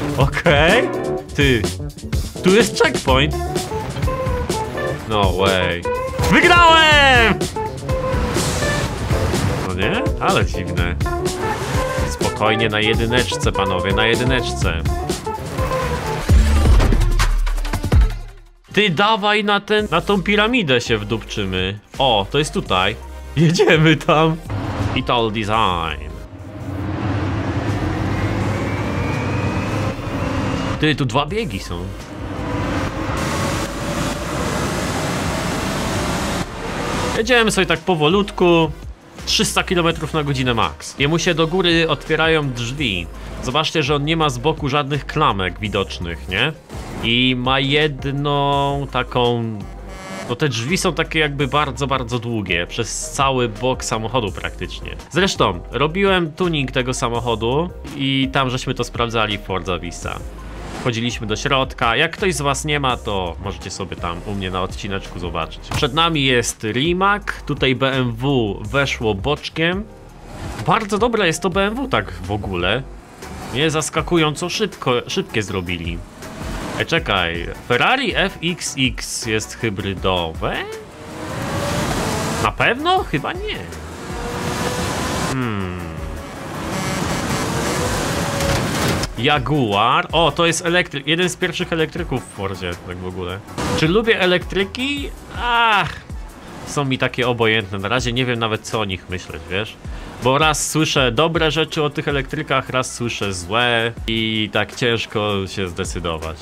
Okej. Ty. Tu jest checkpoint. No way. Wygrałem! No nie? Ale dziwne. Spokojnie, na jedyneczce, panowie, na jedyneczce. Ty dawaj na tą piramidę się wdupczymy. O, to jest tutaj. Jedziemy tam. Ital Design. Ty, tu 2 biegi są. Jedziemy sobie tak powolutku. 300 km na godzinę max. Jemu się do góry otwierają drzwi. Zobaczcie, że on nie ma z boku żadnych klamek widocznych, nie? I ma jedną taką... No te drzwi są takie jakby bardzo, bardzo długie. Przez cały bok samochodu praktycznie. Zresztą, robiłem tuning tego samochodu i tam żeśmy to sprawdzali w Forza Vista. Wchodziliśmy do środka. Jak ktoś z was nie ma, to możecie sobie tam u mnie na odcineczku zobaczyć. Przed nami jest Rimac. Tutaj BMW weszło boczkiem. Bardzo dobre jest to BMW tak w ogóle. Nie zaskakująco szybkie zrobili. Czekaj. Ferrari FXX jest hybrydowe? Na pewno? Chyba nie. Jaguar. O, to jest elektryk. Jeden z pierwszych elektryków w Fordzie, tak w ogóle. Czy lubię elektryki? Ach, są mi takie obojętne. Na razie nie wiem nawet co o nich myśleć, wiesz? Bo raz słyszę dobre rzeczy o tych elektrykach, raz słyszę złe i tak ciężko się zdecydować.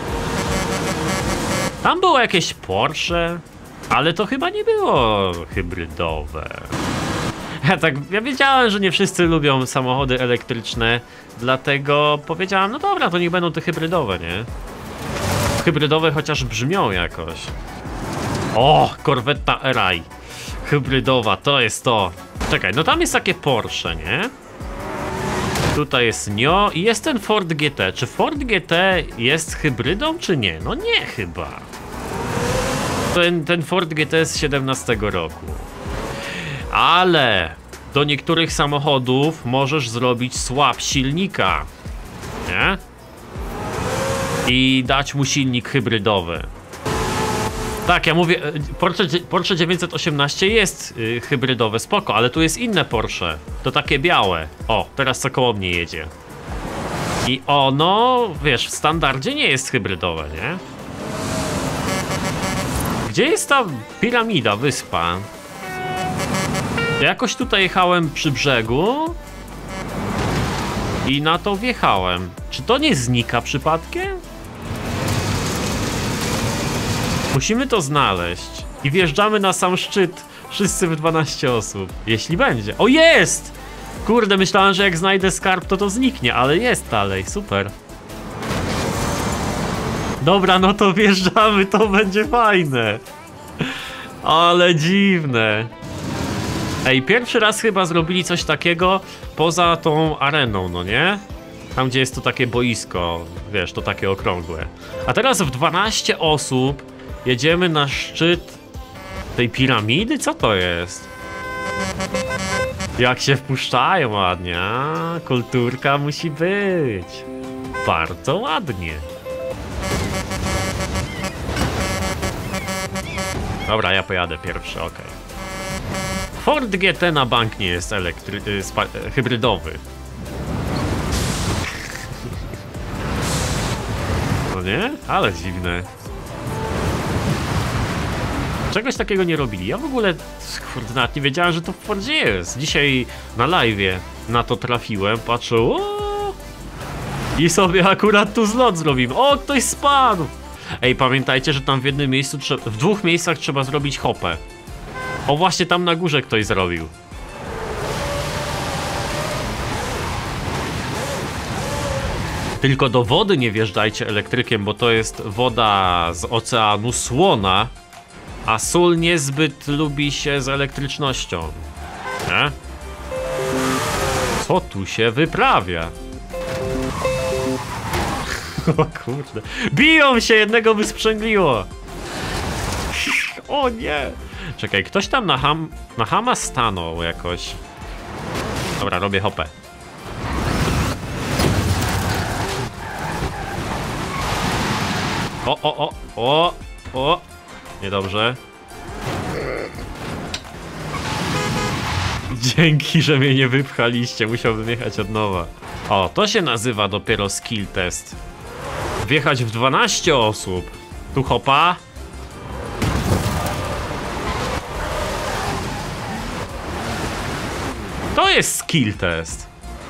Tam było jakieś Porsche, ale to chyba nie było hybrydowe. Ja wiedziałem, że nie wszyscy lubią samochody elektryczne, dlatego powiedziałem, no dobra, to niech będą te hybrydowe, nie? Hybrydowe chociaż brzmią jakoś. O, Corvetta RI. Hybrydowa, to jest to. Czekaj, no tam jest takie Porsche, nie? Tutaj jest NIO i jest ten Ford GT. Czy Ford GT jest hybrydą, czy nie? No nie chyba. Ten Ford GT z 17 roku. Ale do niektórych samochodów możesz zrobić swap silnika, nie? I dać mu silnik hybrydowy. Tak, ja mówię, Porsche 918 jest hybrydowe, spoko, ale tu jest inne Porsche. To takie białe. O, teraz co koło mnie jedzie. I ono, wiesz, w standardzie nie jest hybrydowe, nie? Gdzie jest ta piramida, wyspa? Ja jakoś tutaj jechałem przy brzegu i na to wjechałem. Czy to nie znika przypadkiem? Musimy to znaleźć. I wjeżdżamy na sam szczyt. Wszyscy w 12 osób. Jeśli będzie. O, jest! Kurde, myślałem, że jak znajdę skarb, to zniknie, ale jest dalej. Super. Dobra, no to wjeżdżamy, to będzie fajne. Ale dziwne. Ej, pierwszy raz chyba zrobili coś takiego poza tą areną, no nie? Tam, gdzie jest to takie boisko, wiesz, to takie okrągłe. A teraz w 12 osób jedziemy na szczyt tej piramidy? Co to jest? Jak się wpuszczają ładnie, a? Kulturka musi być. Bardzo ładnie. Dobra, ja pojadę pierwszy, okej. Ford GT na bank nie jest hybrydowy. No nie? Ale dziwne. Czegoś takiego nie robili. Ja w ogóle, kurde, nawet nie wiedziałem, że to w Fordzie jest. Dzisiaj na live'ie na to trafiłem, patrzę, o! I sobie akurat tu zlot zrobimy. O, ktoś spadł! Ej, pamiętajcie, że tam w jednym miejscu, w 2 miejscach trzeba zrobić hopę. O, właśnie tam na górze ktoś zrobił. Tylko do wody nie wjeżdżajcie elektrykiem, bo to jest woda z oceanu Słona, a sól niezbyt lubi się z elektrycznością. Nie? Co tu się wyprawia? O kurde. Biją się, jednego wysprzęgliło. O nie. Czekaj, ktoś tam na Hama stanął jakoś. Dobra, robię hopę. O! Niedobrze. Dzięki, że mnie nie wypchaliście. Musiałbym jechać od nowa. O, to się nazywa dopiero skill test. Wjechać w 12 osób. Tu hopa. To jest skill test.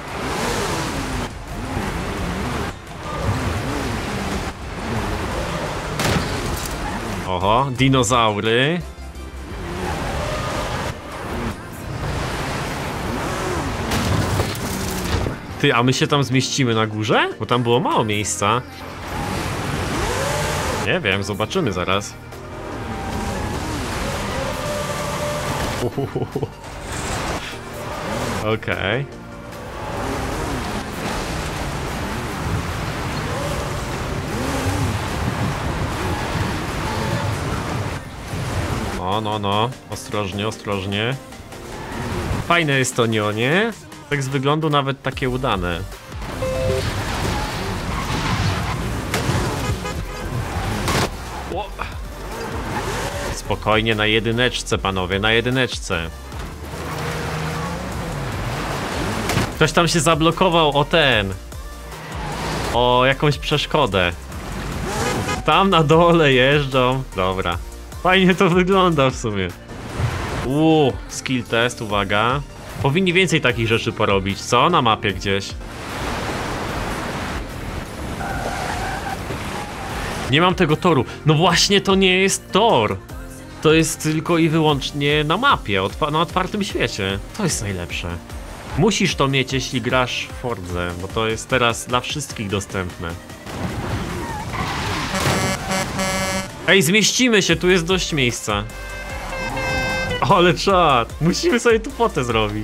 Oho, dinozaury. Ty, a my się tam zmieścimy na górze? Bo tam było mało miejsca. Nie wiem, zobaczymy zaraz. Okej. No. Ostrożnie, ostrożnie. Fajne jest to nio, nie? Tak z wyglądu nawet takie udane. O! Spokojnie, na jedyneczce, panowie, na jedyneczce. Ktoś tam się zablokował o jakąś przeszkodę. Tam na dole jeżdżą. Dobra. Fajnie to wygląda w sumie. Skill test, uwaga. Powinni więcej takich rzeczy porobić, co? Na mapie gdzieś. Nie mam tego toru. No właśnie, to nie jest tor. To jest tylko i wyłącznie na mapie, na otwartym świecie. To jest najlepsze. Musisz to mieć, jeśli grasz w Fordze, bo to jest teraz dla wszystkich dostępne. Ej, zmieścimy się, tu jest dość miejsca. Ale czad, musimy sobie tu fotę zrobić.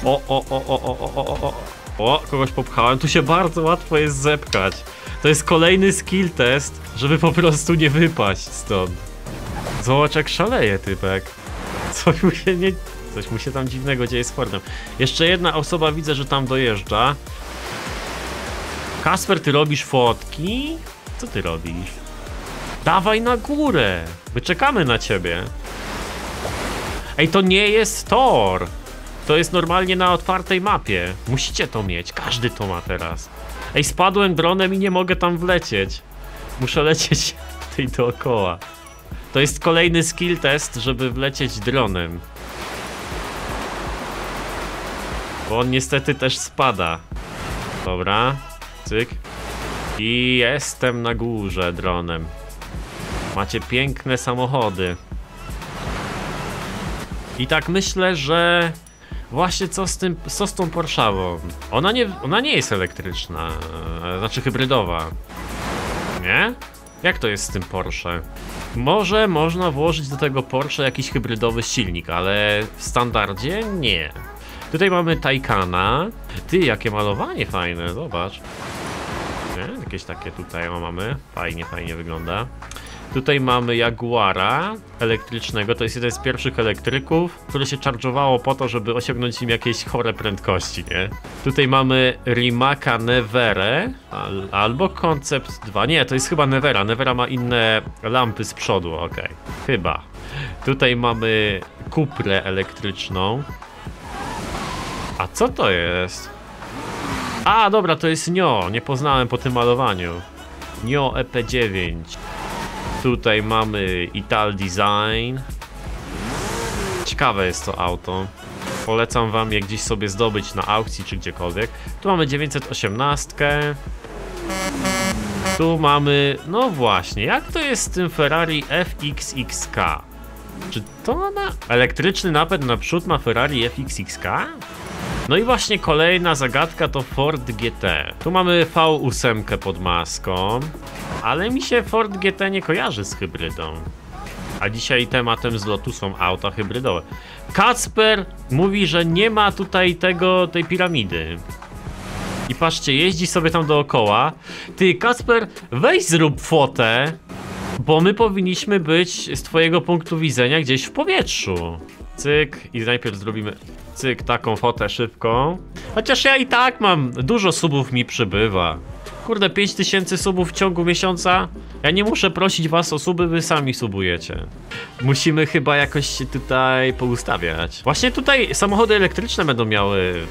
O, kogoś popchałem, tu się bardzo łatwo jest zepchać. To jest kolejny skill test, żeby po prostu nie wypaść stąd. Zobacz, jak szaleje typek. Coś mu się tam dziwnego dzieje z Fordem. Jeszcze jedna osoba widzę, że tam dojeżdża. Kasper, ty robisz fotki? Co ty robisz? Dawaj na górę! My czekamy na ciebie. Ej, to nie jest tor! To jest normalnie na otwartej mapie. Musicie to mieć, każdy to ma teraz. Ej, spadłem dronem i nie mogę tam wlecieć. Muszę lecieć tutaj dookoła. To jest kolejny skill test, żeby wlecieć dronem. Bo on niestety też spada. Dobra, cyk. I jestem na górze dronem. Macie piękne samochody. I tak myślę, że właśnie co z tą Porszawą? Ona nie jest elektryczna, znaczy hybrydowa. Nie? Jak to jest z tym Porsche? Może można włożyć do tego Porsche jakiś hybrydowy silnik, ale w standardzie nie. Tutaj mamy Taycana. Ty, jakie malowanie fajne, zobacz. Nie? Jakieś takie tutaj mamy. Fajnie wygląda. Tutaj mamy Jaguara elektrycznego, to jest jeden z pierwszych elektryków, który się charge'owało po to, żeby osiągnąć im jakieś chore prędkości, nie? Tutaj mamy Rimaka Nevere, albo Concept 2, nie, to jest chyba Nevera, Nevera ma inne lampy z przodu, okej, chyba. Tutaj mamy Cuprę elektryczną. A co to jest? A, dobra, to jest Nio, nie poznałem po tym malowaniu. Nio EP9. Tutaj mamy Ital Design. Ciekawe jest to auto. Polecam wam je gdzieś sobie zdobyć na aukcji czy gdziekolwiek. Tu mamy 918. Tu mamy... No właśnie, jak to jest z tym Ferrari FXXK? Czy to ma... Elektryczny napęd naprzód ma Ferrari FXXK? No i właśnie kolejna zagadka to Ford GT. Tu mamy V8 pod maską, ale mi się Ford GT nie kojarzy z hybrydą. A dzisiaj tematem zlotu są auta hybrydowe. Kacper mówi, że nie ma tutaj tej piramidy. I patrzcie, jeździ sobie tam dookoła. Ty, Kacper, weź zrób fotę, bo my powinniśmy być z twojego punktu widzenia gdzieś w powietrzu. Cyk, i najpierw zrobimy cyk, taką fotę szybką. Chociaż ja i tak mam, dużo subów mi przybywa. Kurde, 5000 subów w ciągu miesiąca. Ja nie muszę prosić was o suby, wy sami subujecie. Musimy chyba jakoś się tutaj poustawiać. Właśnie tutaj samochody elektryczne będą miały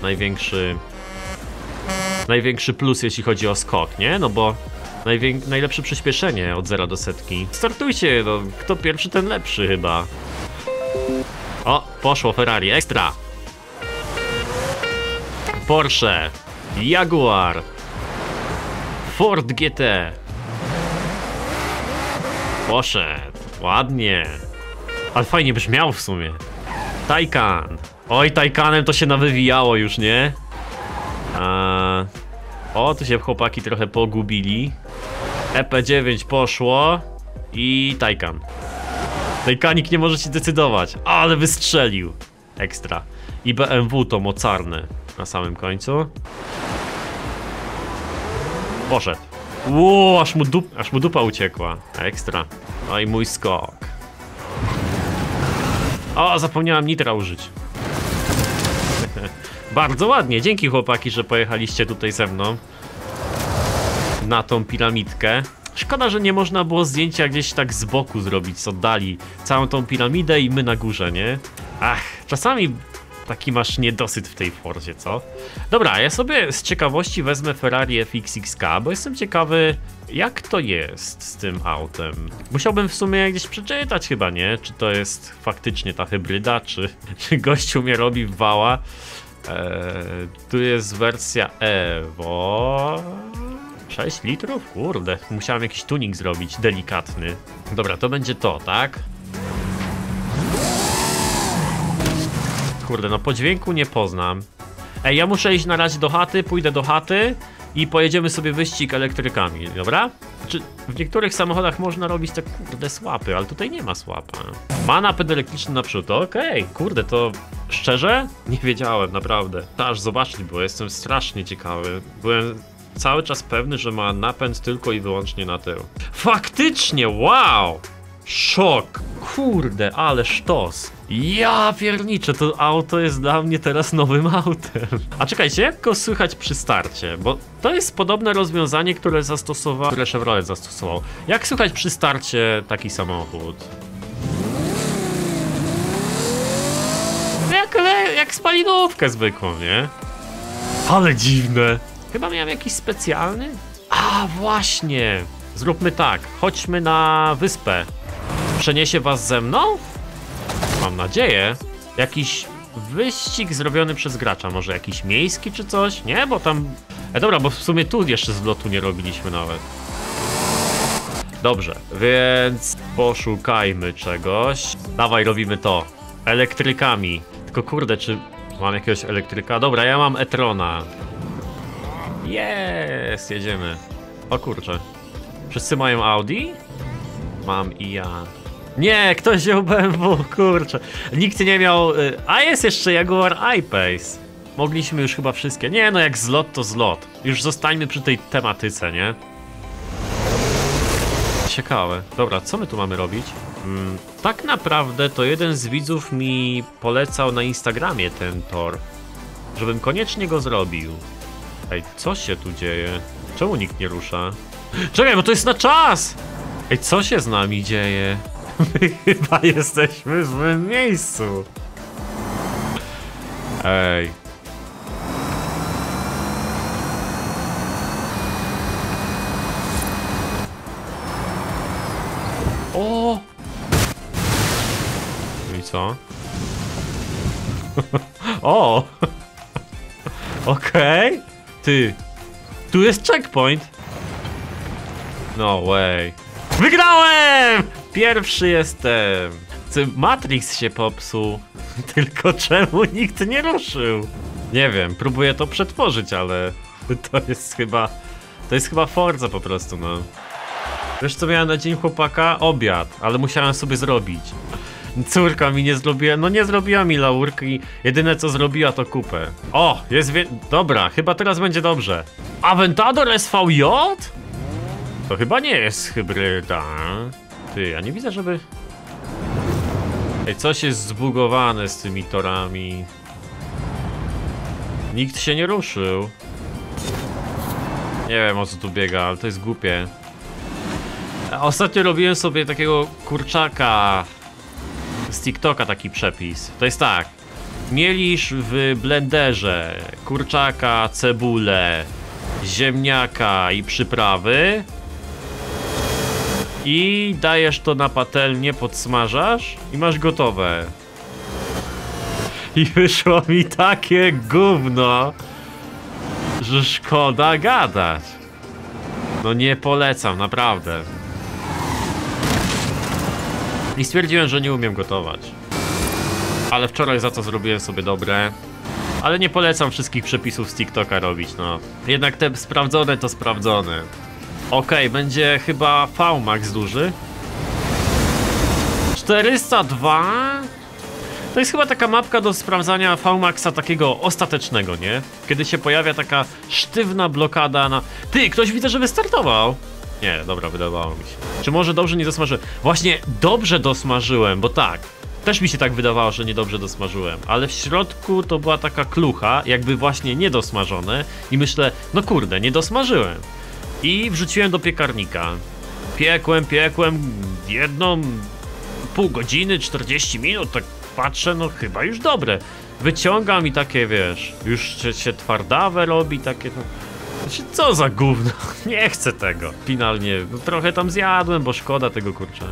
największy plus, jeśli chodzi o skok, nie? No bo najlepsze przyspieszenie od 0 do setki. Startujcie, no, kto pierwszy, ten lepszy chyba. O, poszło Ferrari, ekstra. Porsche, Jaguar, Ford GT. Poszedł, ładnie. Ale fajnie brzmiał w sumie. Taycan. Oj, Taycanem to się nawywijało już, nie? O, tu się chłopaki trochę pogubili. EP9 poszło. I Taycan. Taycanik nie może się decydować, ale wystrzelił. Ekstra. I BMW to mocarne na samym końcu. Poszedł. Ło, aż mu dupa uciekła. Ekstra. No i mój skok. O, zapomniałem nitra użyć. Bardzo ładnie, dzięki chłopaki, że pojechaliście tutaj ze mną na tą piramidkę. Szkoda, że nie można było zdjęcia gdzieś tak z boku zrobić, z oddali. Całą tą piramidę i my na górze, nie? Ach, czasami taki masz niedosyt w tej Forzie, co? Dobra, ja sobie z ciekawości wezmę Ferrari FXXK, bo jestem ciekawy, jak to jest z tym autem. Musiałbym w sumie gdzieś przeczytać chyba, nie? Czy to jest faktycznie ta hybryda, czy gościu mnie robi w wała. Tu jest wersja Evo. 6 litrów? Kurde, musiałem jakiś tuning zrobić, delikatny. Dobra, to będzie to, tak? Kurde, no po dźwięku nie poznam. Ej, ja muszę iść na razie do chaty, pójdę do chaty i pojedziemy sobie wyścig elektrykami, dobra? Znaczy, w niektórych samochodach można robić te kurde słapy, ale tutaj nie ma słapa. Ma napęd elektryczny naprzód, okej. Kurde, to szczerze? Nie wiedziałem, naprawdę. Aż zobaczyć, bo jestem strasznie ciekawy. Byłem cały czas pewny, że ma napęd tylko i wyłącznie na tył. Faktycznie, wow! Szok! Kurde, ale sztos! Ja pierniczę, to auto jest dla mnie teraz nowym autem. A czekajcie, jak go słychać przy starcie? Bo to jest podobne rozwiązanie, które Chevrolet zastosował. Jak słychać przy starcie taki samochód? Jak spalinówkę zwykłą, nie? Ale dziwne. Chyba miałem jakiś specjalny? A właśnie! Zróbmy tak, chodźmy na wyspę. Przeniesie was ze mną? Mam nadzieję. Jakiś wyścig zrobiony przez gracza, może jakiś miejski czy coś? Nie, bo tam... dobra, bo w sumie tu jeszcze zlotu nie robiliśmy nawet. Dobrze, więc poszukajmy czegoś. Dawaj, robimy to. Elektrykami. Tylko kurde, czy mam jakiegoś elektryka? Dobra, ja mam e-trona. Jest, jedziemy. O kurczę. Wszyscy mają Audi? Mam i ja. Nie, ktoś wziął BMW, kurczę. Nikt nie miał... A jest jeszcze Jaguar I-Pace. Mogliśmy już chyba wszystkie. Nie, no jak zlot to zlot. Już zostańmy przy tej tematyce, nie? Ciekawe. Dobra, co my tu mamy robić? Tak naprawdę to jeden z widzów mi polecał na Instagramie ten tor. Żebym koniecznie go zrobił. Ej, co się tu dzieje? Czemu nikt nie rusza? Czekaj, bo to jest na czas! Ej, co się z nami dzieje? My chyba jesteśmy w złym miejscu. Ej. O! I co? O! Okej. Ty. Tu jest checkpoint. No way. Wygrałem! Pierwszy jestem. Matrix się popsuł. Tylko czemu nikt nie ruszył? Nie wiem, próbuję to przetworzyć, ale to jest chyba Forza po prostu, no. Wiesz co miałem na dzień chłopaka? Obiad, ale musiałem sobie zrobić. Córka mi nie zrobiła, no nie zrobiła mi laurki. Jedyne co zrobiła to kupę. O, jest dobra, chyba teraz będzie dobrze. Aventador SVJ? To chyba nie jest hybryda. Ty, ja nie widzę, żeby... Ej, coś jest zbugowane z tymi torami. Nikt się nie ruszył. Nie Nie wiem, o co tu biega, ale to jest głupie. Ostatnio robiłem sobie takiego kurczaka z TikToka, taki przepis. To jest tak. Mielisz w blenderze kurczaka, cebulę, ziemniaka i przyprawy i dajesz to na patelnię, podsmażasz i masz gotowe. I wyszło mi takie gówno, że szkoda gadać. No nie polecam, naprawdę. I stwierdziłem, że nie umiem gotować. Ale wczoraj za to zrobiłem sobie dobre. Ale nie polecam wszystkich przepisów z TikToka robić, no. Jednak te sprawdzone to sprawdzone. Okej, będzie chyba VMAX duży. 402? To jest chyba taka mapka do sprawdzania VMAXa takiego ostatecznego, nie? Kiedy się pojawia taka sztywna blokada na... Ty, ktoś widzę, że wystartował. Nie, dobra, wydawało mi się. Czy może dobrze nie dosmażyłem? Właśnie dobrze dosmażyłem, bo tak. Też mi się tak wydawało, że niedobrze dosmażyłem. Ale w środku to była taka klucha, jakby właśnie niedosmażone. I myślę, no kurde, nie dosmażyłem. I wrzuciłem do piekarnika. Piekłem, jedną pół godziny, 40 minut, tak patrzę, no chyba już dobre. Wyciągam i takie, wiesz, już się twardawe robi, takie, no... Znaczy, co za gówno, nie chcę tego. Finalnie, no, trochę tam zjadłem, bo szkoda tego kurczaka.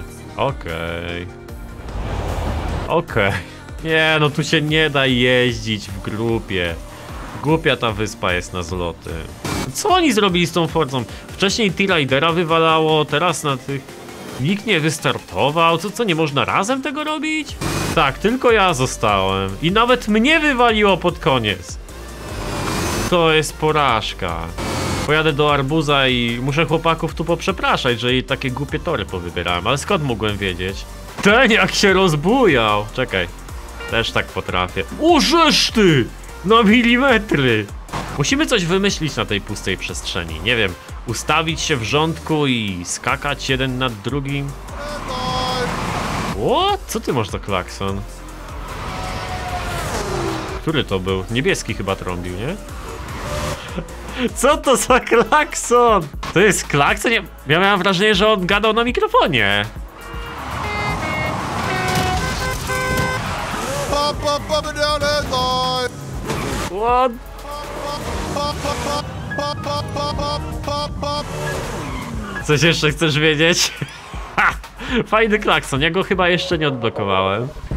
Okej. Nie, no tu się nie da jeździć w grupie. Głupia ta wyspa jest na zloty. Co oni zrobili z tą Forzą? Wcześniej T-Ridera wywalało, teraz na tych... Nikt nie wystartował, co nie można razem tego robić? Tak, tylko ja zostałem. I nawet mnie wywaliło pod koniec. To jest porażka. Pojadę do Arbuza i muszę chłopaków tu poprzepraszać, że jej takie głupie tory powybierałem. Ale skąd mogłem wiedzieć? Ten jak się rozbujał! Czekaj, też tak potrafię. O, żeż ty! Na milimetry! Musimy coś wymyślić na tej pustej przestrzeni. Nie wiem, ustawić się w rządku i skakać jeden nad drugim. What? Co ty masz za klakson? Który to był? Niebieski chyba trąbił, nie? Co to za klakson? To jest klakson? Ja miałem wrażenie, że on gadał na mikrofonie. What? Coś jeszcze chcesz wiedzieć? Ha! Fajny klakson, ja go chyba jeszcze nie odblokowałem.